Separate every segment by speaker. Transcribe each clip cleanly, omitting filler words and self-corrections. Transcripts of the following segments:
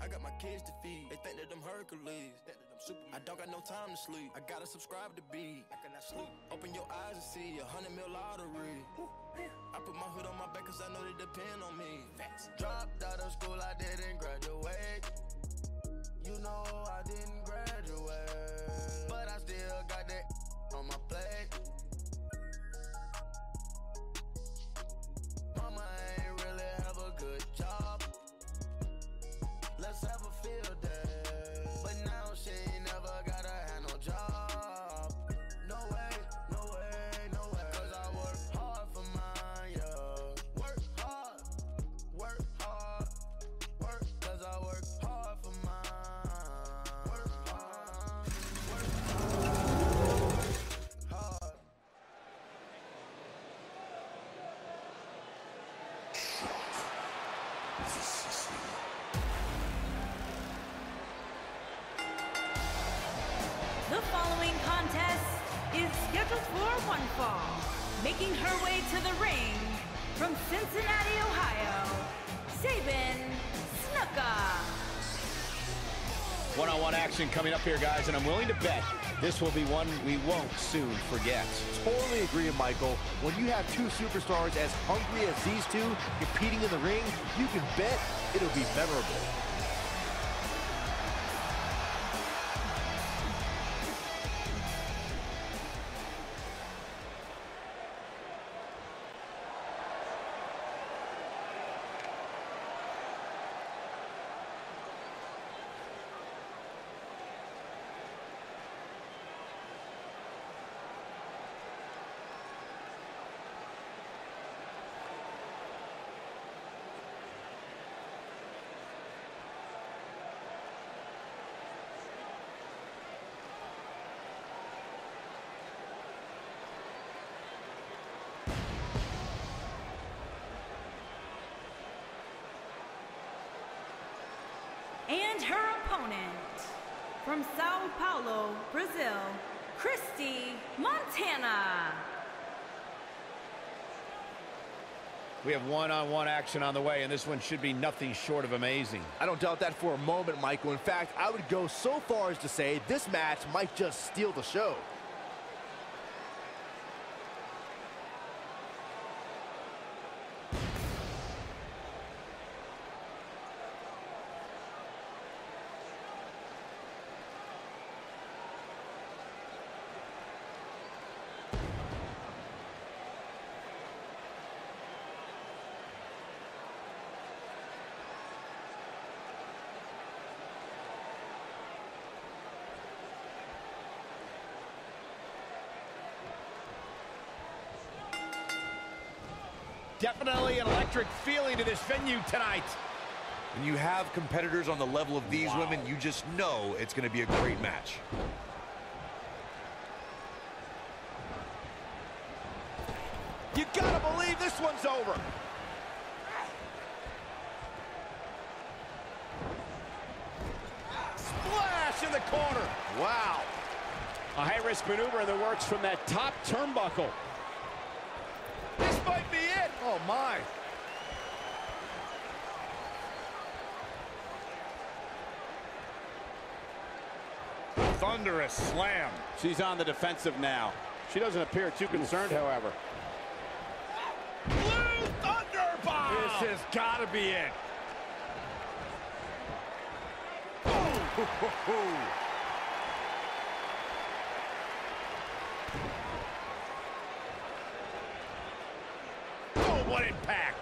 Speaker 1: got my kids to feed. They think that I'm Hercules. I don't got no time to sleep. I gotta subscribe to B. I cannot sleep. Open your eyes and see 100 mil lottery. I put my hood on my back cause I know they depend on me. Dropped out of school, I didn't graduate. You know I didn't graduate, but I still got that on my plate. Mama ain't really have a good job. Let's have a field day, but now she ain't never gotta have no job. No way, no way, no way. Cause I work hard for mine, yeah. Work hard, work hard, work. Cause I work hard for mine. Work hard, work hard.
Speaker 2: The following contest is scheduled for one fall. Making her way to the ring from Cincinnati, Ohio, Sabrina Skunk.
Speaker 3: One-on-one action coming up here, guys, and I'm willing to bet this will be one we won't soon forget.
Speaker 4: Totally agree, Michael. When you have two superstars as hungry as these two competing in the ring, you can bet it'll be memorable.
Speaker 2: And her opponent, from Sao Paulo, Brazil, Christie, Montana.
Speaker 3: We have one-on-one action on the way, and this one should be nothing short of amazing.
Speaker 4: I don't doubt that for a moment, Michael. In fact, I would go so far as to say this match might just steal the show.
Speaker 3: Definitely an electric feeling to this venue tonight.
Speaker 5: When you have competitors on the level of these women, you just know it's going to be a great match.
Speaker 3: You gotta believe this one's over. Splash in the corner. Wow. A high-risk maneuver that works from that top turnbuckle. This might be it. Oh, my. Thunderous slam. She's on the defensive now. She doesn't appear too concerned, however. Blue Thunder Bomb! This has got to be it. Oh, what impact!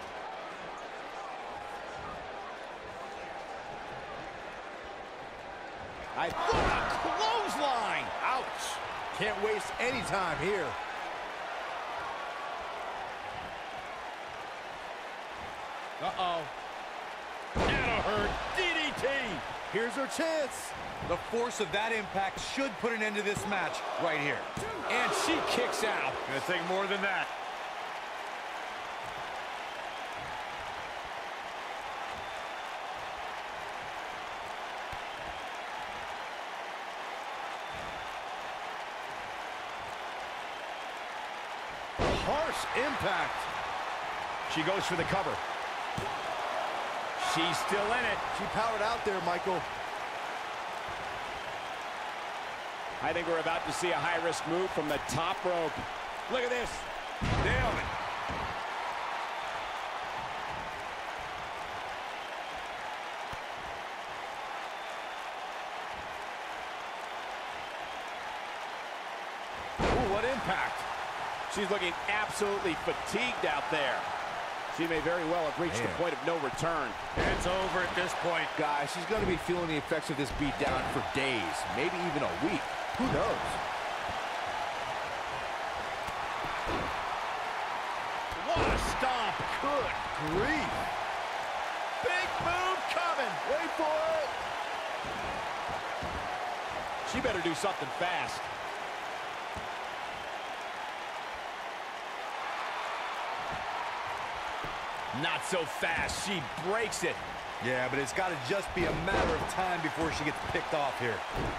Speaker 3: What a clothesline! Ouch!
Speaker 4: Can't waste any time here.
Speaker 3: Uh-oh. That'll hurt. DDT!
Speaker 4: Here's her chance.
Speaker 5: The force of that impact should put an end to this match right here.
Speaker 3: And she kicks out. Gonna take more than that.
Speaker 4: Harsh impact.
Speaker 3: She goes for the cover. She's still in it.
Speaker 4: She powered out there, Michael.
Speaker 3: I think we're about to see a high-risk move from the top rope. Look at this.
Speaker 5: Nailed it.
Speaker 3: Ooh, what impact. She's looking absolutely fatigued out there. She may very well have reached the point of no return.
Speaker 5: It's over at this point.
Speaker 4: Guys, she's going to be feeling the effects of this beatdown for days, maybe even a week. Who knows?
Speaker 3: What a stomp.
Speaker 4: Good grief.
Speaker 3: Big move coming.
Speaker 4: Wait for it.
Speaker 3: She better do something fast. Not so fast. She breaks it.
Speaker 5: Yeah, but it's got to just be a matter of time before she gets picked off here.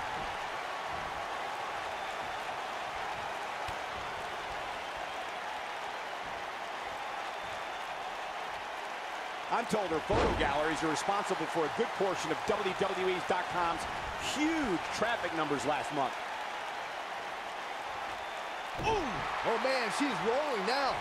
Speaker 3: I'm told her photo galleries are responsible for a good portion of WWE's.com's huge traffic numbers last month.
Speaker 4: Ooh. Oh, man, she's rolling now.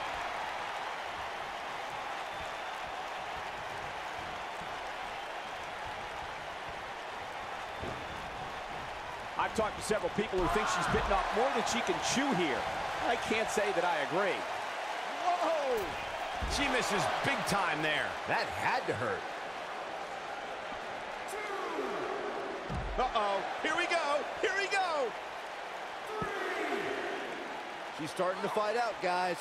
Speaker 3: I've talked to several people who think she's bitten off more than she can chew here. I can't say that I agree. Whoa! She misses big time there.
Speaker 4: That had to hurt.
Speaker 3: Uh-oh. Here we go. Here we go.
Speaker 4: She's starting to fight out, guys.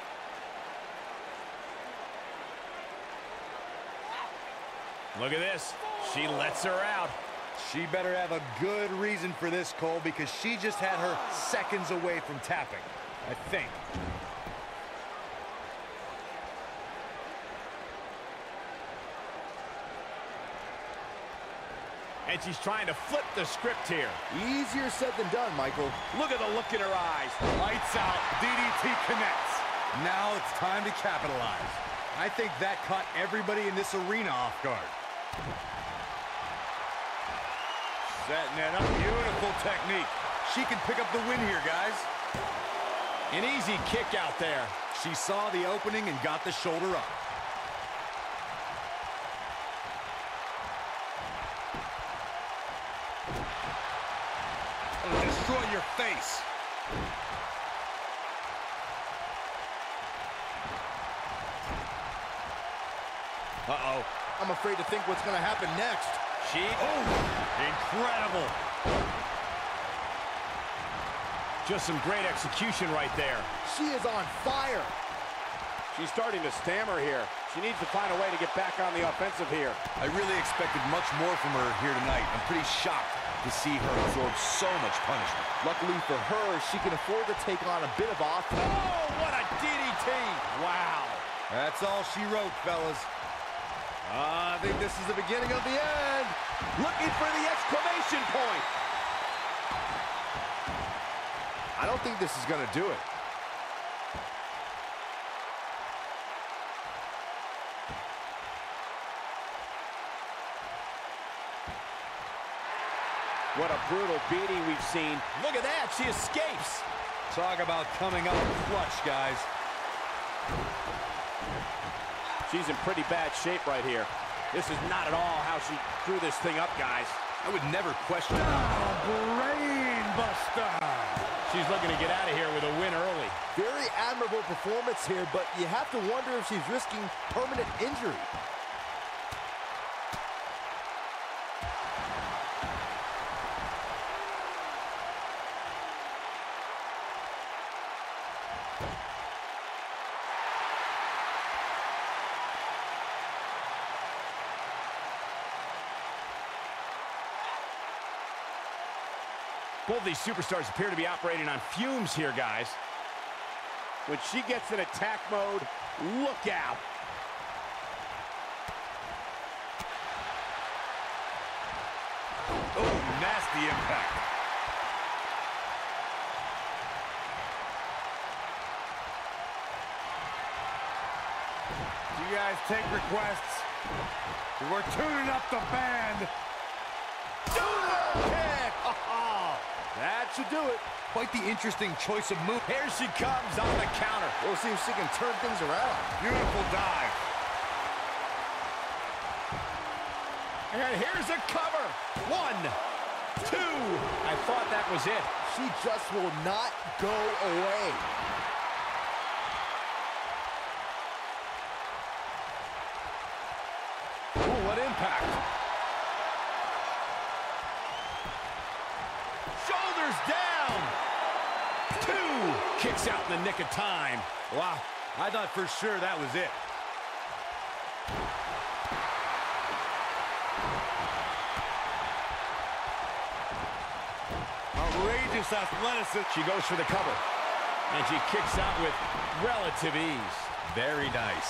Speaker 3: Look at this. She lets her out.
Speaker 5: She better have a good reason for this, Cole, because she just had her seconds away from tapping, I think.
Speaker 3: And she's trying to flip the script here.
Speaker 4: Easier said than done, Michael.
Speaker 3: Look at the look in her eyes.
Speaker 5: Lights out, DDT connects. Now it's time to capitalize. I think that caught everybody in this arena off guard. Setting it up, beautiful technique. She can pick up the win here, guys.
Speaker 3: An easy kick out there.
Speaker 5: She saw the opening and got the shoulder up. It'll destroy your face.
Speaker 3: Uh-oh.
Speaker 4: I'm afraid to think what's going to happen next.
Speaker 5: Incredible.
Speaker 3: Just some great execution right there.
Speaker 4: She is on fire.
Speaker 3: She's starting to stammer here. She needs to find a way to get back on the offensive here.
Speaker 5: I really expected much more from her here tonight. I'm pretty shocked to see her absorb so much punishment.
Speaker 4: Luckily for her, she can afford to take on a bit of offense.
Speaker 3: Oh, what a DDT. Wow.
Speaker 5: That's all she wrote, fellas.
Speaker 4: I think this is the beginning of the end.
Speaker 3: Looking for the exclamation point.
Speaker 4: I don't think this is going to do it.
Speaker 3: What a brutal beating we've seen. Look at that, she escapes.
Speaker 5: Talk about coming up clutch, guys.
Speaker 3: She's in pretty bad shape right here. This is not at all how she drew this thing up, guys.
Speaker 5: I would never question it.
Speaker 3: Brain buster. She's looking to get out of here with a win early.
Speaker 4: Very admirable performance here, but you have to wonder if she's risking permanent injury.
Speaker 3: Both these superstars appear to be operating on fumes here, guys. When she gets in attack mode, look out.
Speaker 5: Oh, nasty impact.
Speaker 3: Do you guys take requests?
Speaker 5: We're tuning up the band.
Speaker 3: Kick! That should do it.
Speaker 5: Quite the interesting choice of move.
Speaker 3: Here she comes on the counter.
Speaker 4: We'll see if she can turn things around.
Speaker 5: Beautiful dive.
Speaker 3: And here's a cover. 1, 2. I thought that was it.
Speaker 4: She just will not go away.
Speaker 3: Ooh, what impact. Shoulders down. 2. Kicks out in the nick of time.
Speaker 5: Wow, I thought for sure that was it. Outrageous athleticism.
Speaker 3: She goes for the cover. And she kicks out with relative ease.
Speaker 5: Very nice.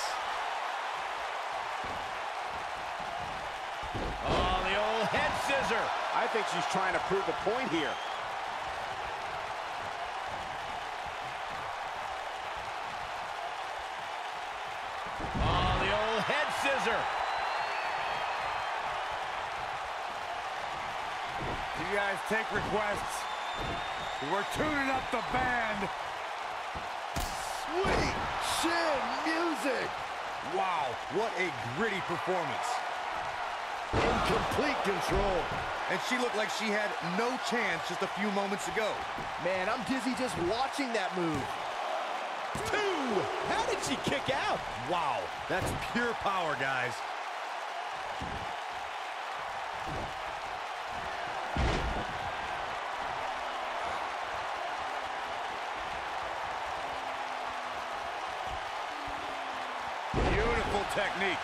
Speaker 3: Oh, the old head scissor. I think she's trying to prove a point here. Oh, the old head scissor.
Speaker 5: You guys take requests. We're tuning up the band.
Speaker 4: Sweet chin music.
Speaker 5: Wow, what a gritty performance.
Speaker 4: In complete control.
Speaker 5: And she looked like she had no chance just a few moments ago.
Speaker 4: Man, I'm dizzy just watching that move.
Speaker 3: 2. How did she kick out?
Speaker 5: Wow, that's pure power, guys. Beautiful technique.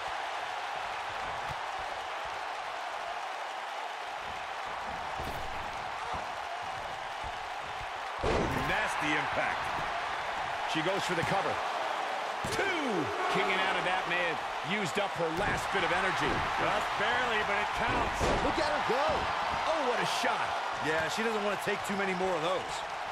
Speaker 5: Nasty impact.
Speaker 3: She goes for the cover. 2. Kicking out of that man used up her last bit of energy.
Speaker 5: Just barely, but it counts.
Speaker 4: Look at her go.
Speaker 3: Oh, what a shot.
Speaker 5: Yeah, she doesn't want to take too many more of those.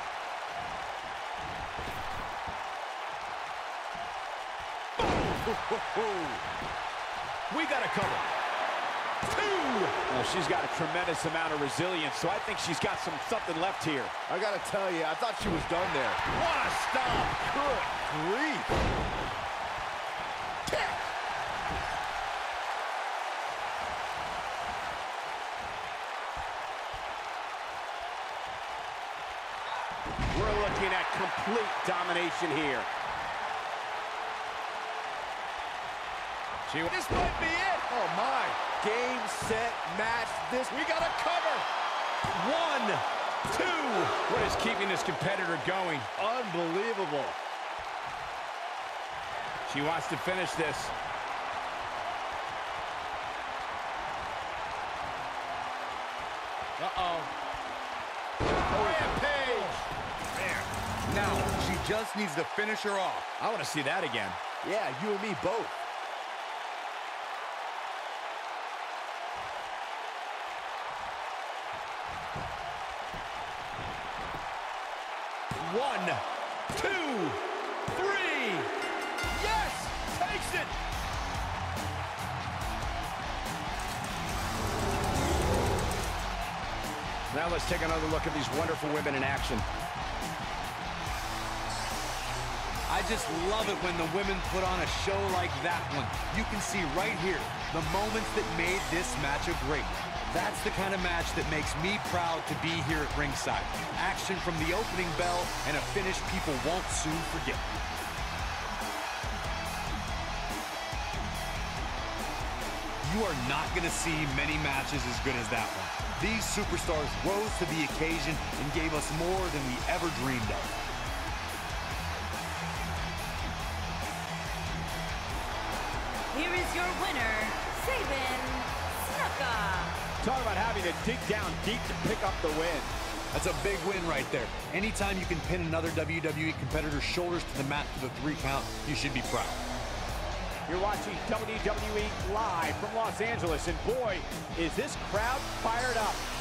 Speaker 3: We got a cover. 2. Well, she's got a tremendous amount of resilience, so I think she's got something left here.
Speaker 4: I gotta tell you, I thought she was done there.
Speaker 3: What a stomp.
Speaker 4: Good grief.
Speaker 3: Kick. We're looking at complete domination here. This might be it.
Speaker 4: Oh my. Game, set, match.
Speaker 3: We got a cover. 1, 2. What is keeping this competitor going?
Speaker 4: Unbelievable.
Speaker 3: She wants to finish this. Uh-oh. Rampage.
Speaker 5: Man, now she just needs to finish her off.
Speaker 3: I want to see that again.
Speaker 4: Yeah, you and me both.
Speaker 3: One, 2, 3. Yes! Takes it! Now let's take another look at these wonderful women in action.
Speaker 5: I just love it when the women put on a show like that one. You can see right here the moments that made this match a great one. That's the kind of match that makes me proud to be here at ringside. Action from the opening bell and a finish people won't soon forget. You are not going to see many matches as good as that one. These superstars rose to the occasion and gave us more than we ever dreamed of.
Speaker 2: Here is your winner, Sabrina.
Speaker 3: Talk about having to dig down deep to pick up the win.
Speaker 5: That's a big win right there. Anytime you can pin another WWE competitor's shoulders to the mat for the 3 count, you should be proud.
Speaker 3: You're watching WWE live from Los Angeles, and boy, is this crowd fired up.